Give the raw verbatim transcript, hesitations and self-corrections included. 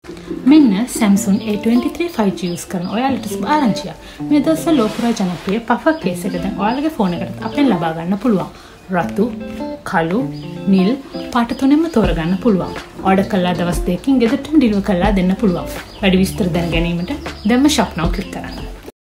මෙන්න Samsung A twenty-three five G use කරන ඔයාලට සුබ ආරංචියක්. මේ දවස්වල ලෝකපුරා ජනප්‍රිය පෆර් කේස් එක දැන් ඔයාලගේ ෆෝන් එකකට අපෙන් ලබා ගන්න පුළුවන්. රතු, කළු, නිල් පාට තුනෙන්ම තෝරගන්න පුළුවන්. ඕඩර් කළා දවස් දෙකකින් ගෙදරටම ඩිලිවර් කරලා දෙන්න පුළුවන්. වැඩි විස්තර දැන ගැනීමට දැන්ම shop now click කරන්න.